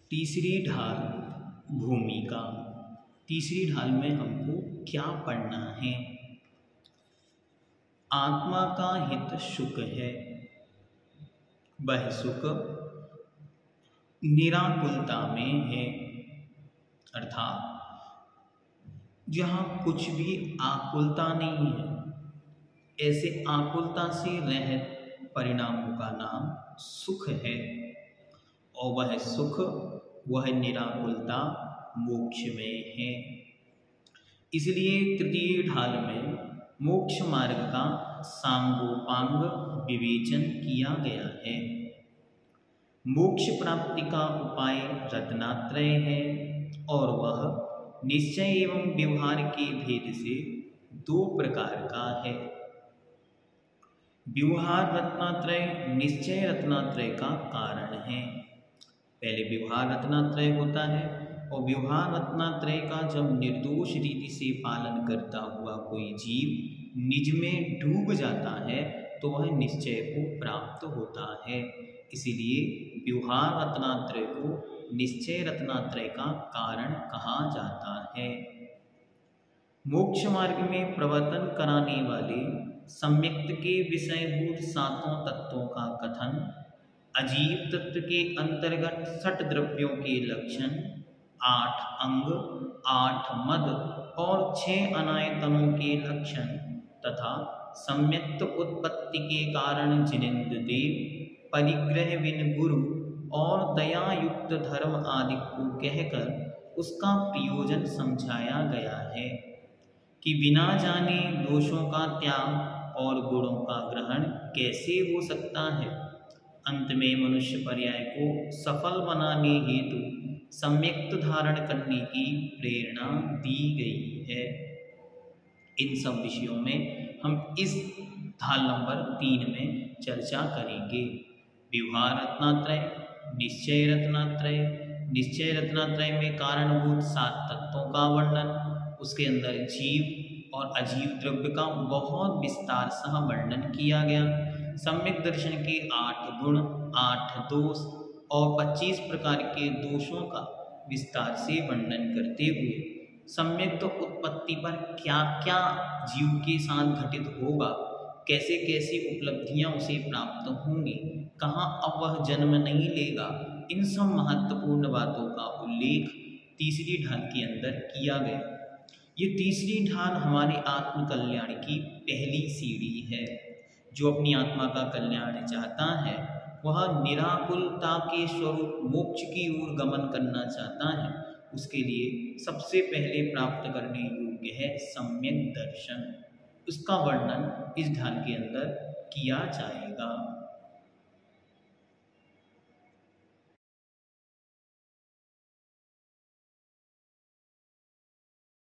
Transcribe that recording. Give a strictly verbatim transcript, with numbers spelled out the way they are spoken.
तीसरी ढाल भूमिका। तीसरी ढाल में हमको क्या पढ़ना है? आत्मा का हित सुख है, वह सुख निराकुलता में है, अर्थात जहाँ कुछ भी आकुलता नहीं है, ऐसे आकुलता से रहित परिणामों का नाम सुख है। और वह सुख, वह निराकुलता मोक्ष में है। इसलिए तृतीय ढाल में मोक्ष मार्ग का सांगोपांग विवेचन किया गया है। मोक्ष प्राप्ति का उपाय रत्नात्रय है और वह निश्चय एवं व्यवहार के भेद से दो प्रकार का है। व्यवहार रत्नात्रय निश्चय रत्नात्रय का कारण है। पहले व्यवहार रत्नात्रय होता है और व्यवहार रत्नात्रय का जब निर्दोष रीति से पालन करता हुआ कोई जीव निज में डूब जाता है तो वह निश्चय को प्राप्त होता है। इसीलिए व्यवहार रत्नात्रय को निश्चय रत्नात्रय का कारण कहा जाता है। मोक्ष मार्ग में प्रवर्तन कराने वाले सम्यक्त के विषयभूत सातों तत्वों का कथन, अजीव तत्व के अंतर्गत सठ द्रव्यों के लक्षण, आठ अंग, आठ मद और छह अनायतनों के लक्षण तथा सम्यक्त उत्पत्ति के कारण जिनेन्द्र देव, परिग्रह विन गुरु और दया युक्त धर्म आदि को कहकर उसका प्रयोजन समझाया गया है कि बिना जाने दोषों का त्याग और गुणों का ग्रहण कैसे हो सकता है। अंत में मनुष्य पर्याय को सफल बनाने हेतु सम्यक्त धारण करने की प्रेरणा दी गई है। इन सब विषयों में हम इस ढाल नंबर तीन में चर्चा करेंगे। व्यवहार रत्नात्रय, निश्चय रत्नात्रय। निश्चय रत्नात्रय में कारणभूत सात तत्वों का वर्णन, उसके अंदर जीव और अजीव द्रव्य का बहुत विस्तार सह वर्णन किया गया। सम्यक दर्शन के आठ गुण, आठ दोष और पच्चीस प्रकार के दोषों का विस्तार से वर्णन करते हुए सम्यक तो उत्पत्ति पर क्या क्या जीव के साथ घटित होगा, कैसे कैसे उपलब्धियां उसे प्राप्त होंगी, कहाँ अब वह जन्म नहीं लेगा, इन सब महत्वपूर्ण बातों का उल्लेख तीसरी ढाल के अंदर किया गया। ये तीसरी ढाल हमारे आत्म कल्याण की पहली सीढ़ी है। जो अपनी आत्मा का कल्याण चाहता है वह निराकुलता के स्वरूप मोक्ष की ओर गमन करना चाहता है, उसके लिए सबसे पहले प्राप्त करने योग्य है सम्यक दर्शन। उसका वर्णन इस ढाल के अंदर किया जाएगा।